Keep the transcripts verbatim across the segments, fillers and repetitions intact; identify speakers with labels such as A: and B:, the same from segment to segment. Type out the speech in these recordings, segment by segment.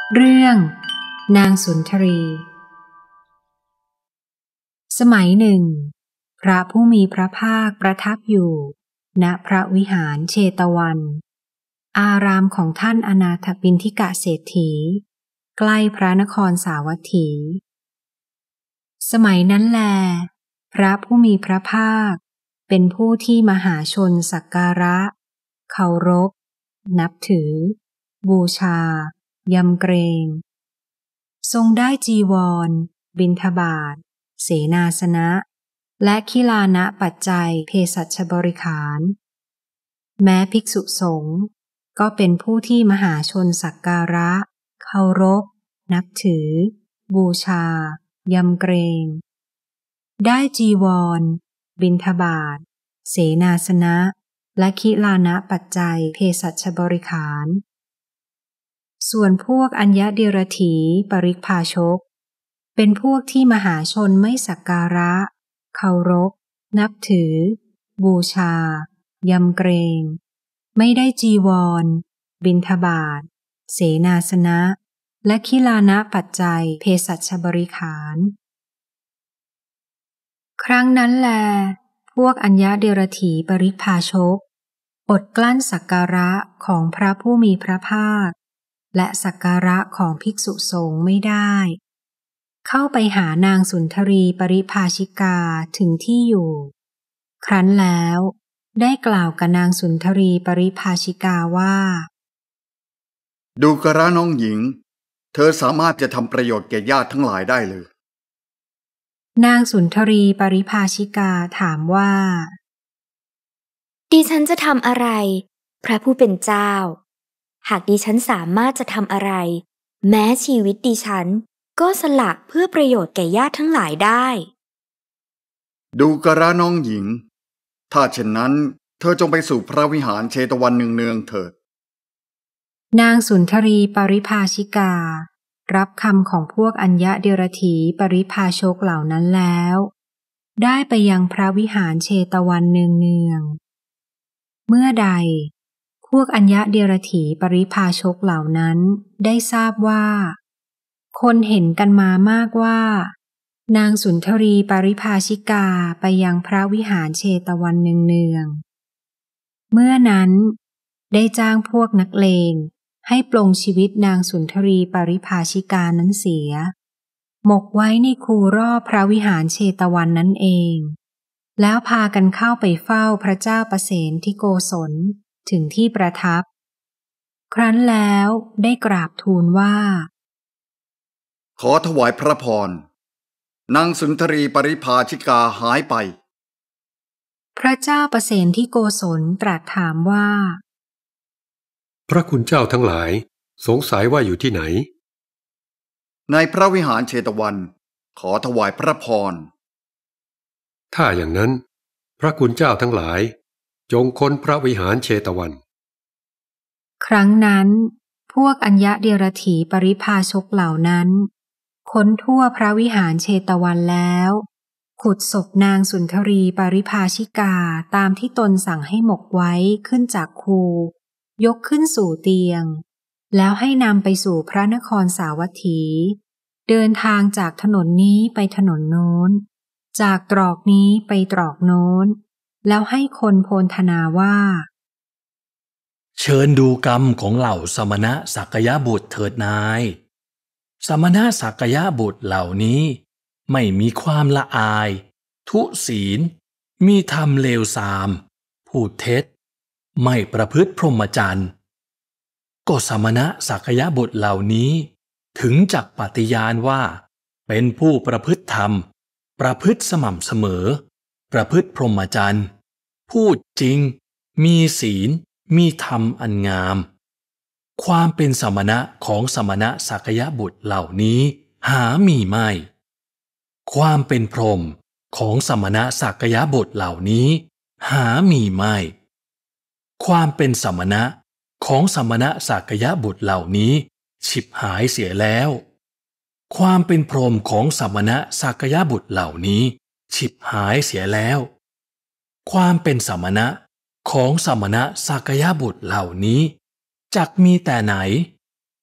A: เรื่องนางสุนทรีสมัยหนึ่งพระผู้มีพระภาคประทับอยู่ณพระวิหารเชตวันอารามของท่านอนาถปิณฑิกเศรษฐีใกล้พระนครสาวัตถีสมัยนั้นแลพระผู้มีพระภาคเป็นผู้ที่มหาชนสักการะเคารพนับถือบูชายำเกรงทรงได้จีวรบิณฑบาตเสนาสนะและขิลานะปัจจัยเภสัชบริขารแม้ภิกษุสงฆ์ก็เป็นผู้ที่มหาชนสักการะเคารพนับถือบูชายำเกรงได้จีวรบิณฑบาตเสนาสนะและขิลานะปัจจัยเภสัชบริขารส่วนพวกอัญญเดรถีปริพาชกเป็นพวกที่มหาชนไม่สักการะเคารพนับถือบูชายำเกรงไม่ได้จีวรบิณฑบาตเสนาสนะและขิลานะปัจจัยเภสัชบริขารครั้งนั้นแลพวกอัญญเดรถีปริพาชกอดกลั้นสักการะของพระผู้มีพระภาคและสักการะของภิกษุสงฆ์ไม่ได้เข้าไปหานางสุนทรีปริภาชิกาถึงที่อยู่ครั้นแล้วได้กล่าวกับนางสุนทรีปริภาชิกาว่า
B: ดูกระน้องหญิงเธอสามารถจะทำประโยชน์แก่ญาติทั้งหลายได้เลย
A: นางสุนทรีปริภาชิกาถามว่า
C: ดิฉันจะทำอะไรพระผู้เป็นเจ้าหากดิฉันสามารถจะทำอะไรแม้ชีวิตดิฉันก็สละเพื่อประโยชน์แก่ญาติทั้งหลายได้
B: ดูกระน้องหญิงถ้าเช่นนั้นเธอจงไปสู่พระวิหารเชตวันเนืองๆเถิด
A: นางสุนทรีปริภาชิการับคำของพวกอัญญเดรถีปริภาชกเหล่านั้นแล้วได้ไปยังพระวิหารเชตวันเนืองๆเมื่อใดพวกอัญญเดรถีปริภาชกเหล่านั้นได้ทราบว่าคนเห็นกันมามากว่านางสุนทรีปริภาชิกาไปยังพระวิหารเชตวันเนืองๆเมื่อนั้นได้จ้างพวกนักเลงให้ปลงชีวิตนางสุนทรีปริภาชิกานั้นเสียหมกไว้ในคูรอบพระวิหารเชตวันนั่นเองแล้วพากันเข้าไปเฝ้าพระเจ้าประเสนที่โกศลถึงที่ประทับครั้นแล้วได้กราบทูลว่า
B: ขอถวายพระพรนางสุนทรีปริภาชิกาหายไป
A: พระเจ้าประเสนที่โกศลตรัสถามว่า
D: พระคุณเจ้าทั้งหลายสงสัยว่าอยู่ที่ไหน
B: ในพระวิหารเชตวันขอถวายพระพร
D: ถ้าอย่างนั้นพระคุณเจ้าทั้งหลายจงค้นพระวิหารเชตวัน
A: ครั้งนั้นพวกอัญญเดรถีปริภาชกเหล่านั้นค้นทั่วพระวิหารเชตวันแล้วขุดศพนางสุนทรีปริภาชิกาตามที่ตนสั่งให้หมกไว้ขึ้นจากคูยกขึ้นสู่เตียงแล้วให้นำไปสู่พระนครสาวัตถีเดินทางจากถนนนี้ไปถนนโน้นจากตรอกนี้ไปตรอกโน้นแล้วให้คนโพลธนาว่า
E: เชิญดูกรรมของเหล่าสมณะสักยบุตรเถิดนายสมณะสักยบุตรเหล่านี้ไม่มีความละอายทุศีลมีธรรมเลวทรามพูดเท็จไม่ประพฤติพรหมจรรย์ก็สมณะสักยบุตรเหล่านี้ถึงจักปฏิญาณว่าเป็นผู้ประพฤติธรรมประพฤติสม่ำเสมอประพฤติพรหมจรรย์พูดจริงมีศีลมีธรรมอันงามความเป็นสมณะของสมณะสักยบุตรเหล่านี้หามีไม่ความเป็นพรหมของสมณะสักยบุตรเหล่านี้หามีไม่ความเป็นสมณะของสมณะสักยบุตรเหล่านี้ฉิบหายเสียแล้วความเป็นพรหมของสมณะสักยบุตรเหล่านี้ฉิบหายเสียแล้วความเป็นสมณะของสมณะสักยบุตรเหล่านี้จักมีแต่ไหน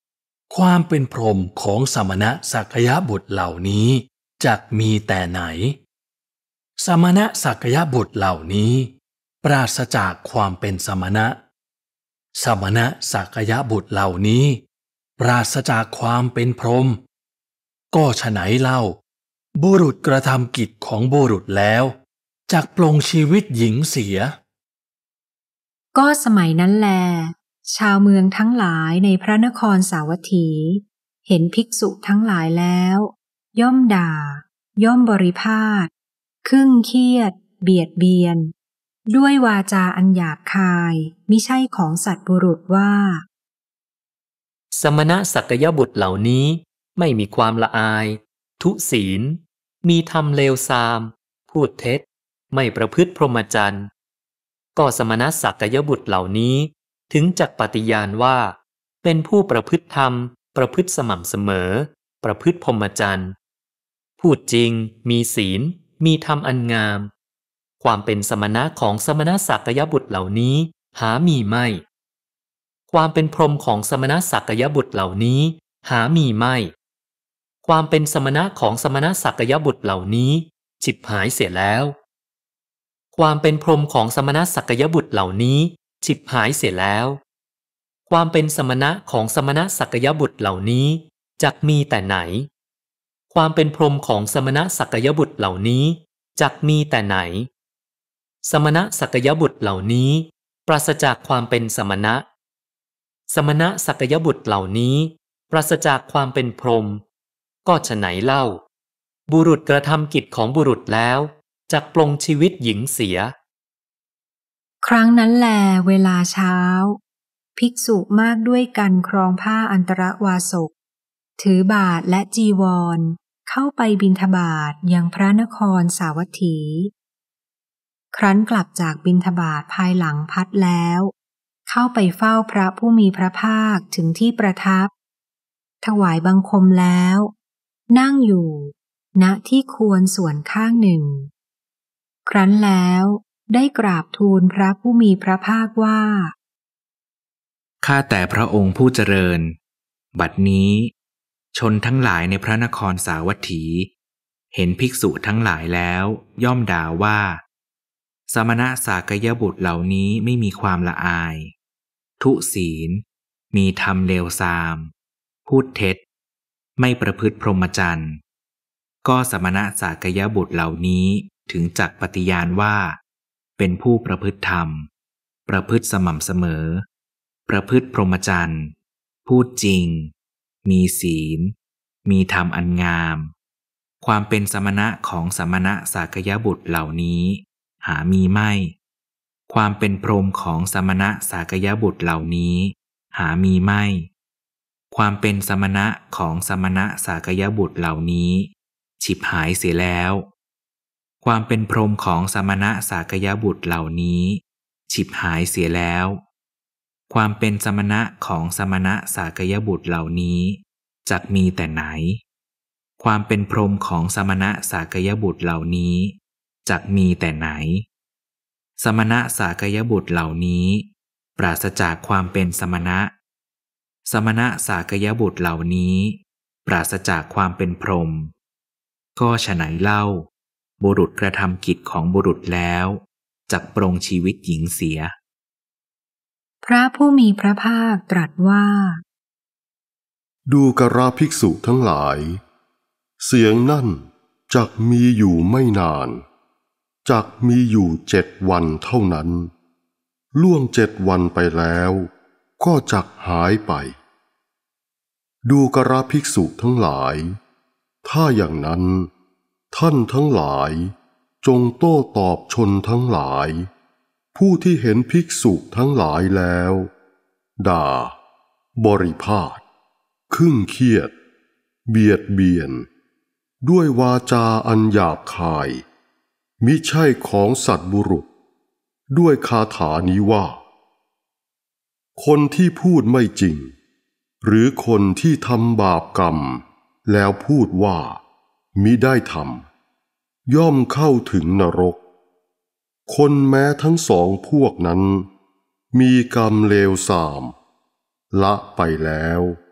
E: ความเป็นพรหมของสมณะสักยบุตรเหล่านี้จักมีแต่ไหนสมณะสักยบุตรเหล่านี้ปราศจากความเป็นสมณะสมณะสักยบุตรเหล่านี้ปราศจากความเป็นพรหมก็ฉะไหนเล่าบุรุษกระทำกิจของบุรุษแล้วจักปลงชีวิตหญิงเสีย
A: ก็สมัยนั้นแลชาวเมืองทั้งหลายในพระนครสาวัตถีเห็นภิกษุทั้งหลายแล้วย่อมด่าย่อมบริพาทครึ่งเครียดเบียดเบียนด้วยวาจาอันหยาบคายมิใช่ของสัตว์บุรุษว่า
F: สมณะสักยบุตรเหล่านี้ไม่มีความละอายทุศีลมีธรรมเลวทรามพูดเท็จไม่ประพฤติพรหมจรรย์ก็สมณะสักยบุตรเหล่านี้ถึงจักปฏิญาณว่าเป็นผู้ประพฤติธรรมประพฤติสม่ำเสมอประพฤติพรหมจรรย์พูดจริงมีศีลมีธรรมอันงามความเป็นสมณะของสมณะสักยบุตรเหล่านี้หามีไม่ความเป็นพรหมของสมณะสักยบุตรเหล่านี้หามีไม่ความเป็นสมณะของสมณะสักยบุตรเหล่านี้ฉิบหายเสียแล้วความเป็นพรหมของสมณะสักยบุตรเหล่านี้ฉิบหายเสียแล้วความเป็นสมณะของสมณะสักยบุตรเหล่านี้จักมีแต่ไหนความเป็นพรหมของสมณะสักยบุตรเหล่านี้จักมีแต่ไหนสมณะสักยบุตรเหล่านี้ปราศจากความเป็นสมณะสมณะสักยบุตรเหล่านี้ปราศจากความเป็นพรหมก็ฉะไหนเล่าบุรุษกระทำกิจของบุรุษแล้วจักปลงชีวิตหญิงเสีย
A: ครั้งนั้นแลเวลาเช้าภิกษุมากด้วยกันครองผ้าอันตรวาสกถือบาตรและจีวรเข้าไปบิณฑบาตยังพระนครสาวัตถีครั้นกลับจากบิณฑบาตภายหลังพัดแล้วเข้าไปเฝ้าพระผู้มีพระภาคถึงที่ประทับถวายบังคมแล้วนั่งอยู่ณที่ควรส่วนข้างหนึ่งครั้นแล้วได้กราบทูลพระผู้มีพระภาคว่า
G: ข้าแต่พระองค์ผู้เจริญบัดนี้ชนทั้งหลายในพระนครสาวัตถีเห็นภิกษุทั้งหลายแล้วย่อมด่าว่าสมณะสากยบุตรเหล่านี้ไม่มีความละอายทุศีลมีธรรมเลวทรามพูดเท็จไม่ประพฤติพรหมจรรย์ก็สมณะสากยบุตรเหล่านี้ถึงจักปฏิญาณว่าเป็นผู้ประพฤติธรรมประพฤติสม่ำเสมอประพฤติพรหมจรรย์พูดจริงมีศีลมีธรรมอันงามความเป็นสมณะของสมณะสากยบุตรเหล่านี้หามีไม่ความเป็นพรหมของสมณะสากยบุตรเหล่านี้หามีไม่ความเป็นสมณะของสมณะสากยบุตรเหล่านี้ฉิบหายเสียแล้วความเป็นพรหมของสมณะสากยบุตรเหล่านี้ฉิบหายเสียแล้วความเป็นสมณะของสมณะสากยบุตรเหล่านี้จักมีแต่ไหนความเป็นพรหมของสมณะสากยบุตรเหล่านี้จักมีแต่ไหนสมณะสากยบุตรเหล่านี้ปราศจากความเป็นสมณะสมณะสากยบุตรเหล่านี้ปราศจากความเป็นพรหมก็ฉะไหนเล่าบุรุษกระทำกิจของบุรุษแล้วจักปลงชีวิตหญิงเสีย
A: พระผู้มีพระภาคตรัสว่า
H: ดูกราภิกษุทั้งหลายเสียงนั่นจักมีอยู่ไม่นานจักมีอยู่เจ็ดวันเท่านั้นล่วงเจ็ดวันไปแล้วก็จักหายไปดูกราภิกษุทั้งหลายถ้าอย่างนั้นท่านทั้งหลายจงโต้ตอบชนทั้งหลายผู้ที่เห็นภิกษุทั้งหลายแล้วด่าบริพาทครึ่งเครียดเบียดเบียนด้วยวาจาอันหยาบคายมิใช่ของสัตว์บุรุษด้วยคาถานี้ว่าคนที่พูดไม่จริงหรือคนที่ทำบาปกรรมแล้วพูดว่ามิได้ทำย่อมเข้าถึงนรกคนแม้ทั้งสองพวกนั้นมีกรรมเลวทรามละไปแล้ว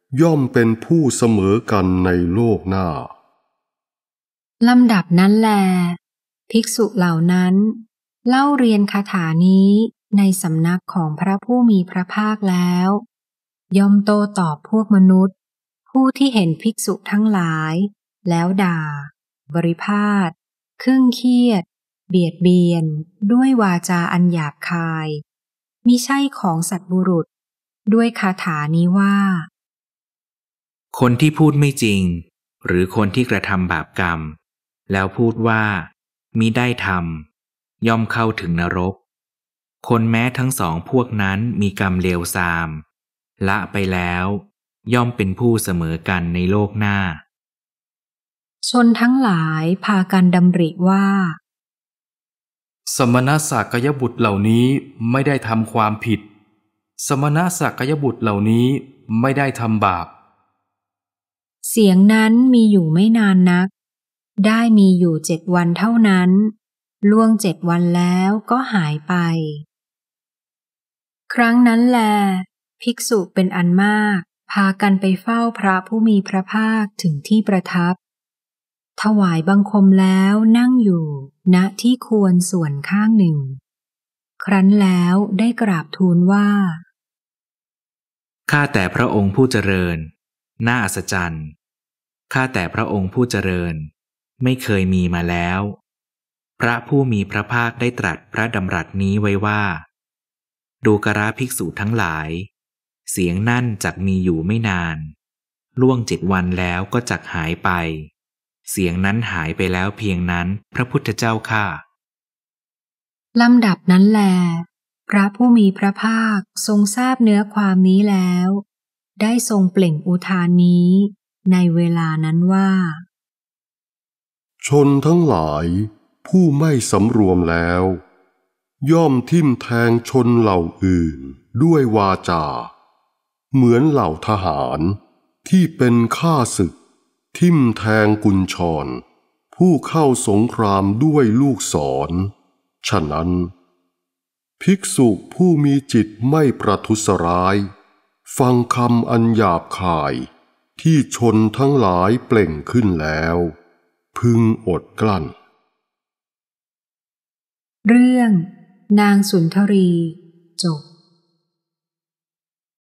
H: ย่อมเป็นผู้เสมอกันในโลกหน้า
A: ลำดับนั้นแลภิกษุเหล่านั้นเล่าเรียนคาถานี้ในสำนักของพระผู้มีพระภาคแล้วย่อมโต้ตอบพวกมนุษย์ผู้ที่เห็นภิกษุทั้งหลายแล้วด่าบริพาทครึ่งเครียดเบียดเบียนด้วยวาจาอันหยาบคายมิใช่ของสัตว์บุรุษด้วยคาถานี้ว่า
G: คนที่พูดไม่จริงหรือคนที่กระทำบาปกรรมแล้วพูดว่ามิได้ทำย่อมเข้าถึงนรกคนแม้ทั้งสองพวกนั้นมีกรรมเลวทรามละไปแล้วย่อมเป็นผู้เสมอกันในโลกหน้า
A: ชนทั้งหลายพากันดำริว่า
I: สมณสักยบุตรเหล่านี้ไม่ได้ทำความผิดสมณสักยบุตรเหล่านี้ไม่ได้ทำบาป
A: เสียงนั้นมีอยู่ไม่นานนักได้มีอยู่เจ็ดวันเท่านั้นล่วงเจ็ดวันแล้วก็หายไปครั้งนั้นแลภิกษุเป็นอันมากพากันไปเฝ้าพระผู้มีพระภาคถึงที่ประทับถวายบังคมแล้วนั่งอยู่ณที่ควรส่วนข้างหนึ่งครั้นแล้วได้กราบทูลว่า
G: ข้าแต่พระองค์ผู้เจริญน่าอัศจรรย์ข้าแต่พระองค์ผู้เจริญไม่เคยมีมาแล้วพระผู้มีพระภาคได้ตรัสพระดำรัสนี้ไว้ว่าดูกราภิกษุทั้งหลายเสียงนั่นจักมีอยู่ไม่นานล่วงเจ็ดวันแล้วก็จักหายไปเสียงนั้นหายไปแล้วเพียงนั้นพระพุทธเจ้าข้า
A: ลำดับนั้นแลพระผู้มีพระภาคทรงทราบเนื้อความนี้แล้วได้ทรงเปล่งอุทานนี้ในเวลานั้นว่า
H: ชนทั้งหลายผู้ไม่สำรวมแล้วย่อมทิ่มแทงชนเหล่าอื่นด้วยวาจาเหมือนเหล่าทหารที่เป็นข้าศึกทิ่มแทงกุญชรผู้เข้าสงครามด้วยลูกศรฉะนั้นภิกษุผู้มีจิตไม่ประทุษร้ายฟังคำอันหยาบคายที่ชนทั้งหลายเปล่งขึ้นแล้วพึงอดกลั้น
A: เรื่องนางสุนทรีจบ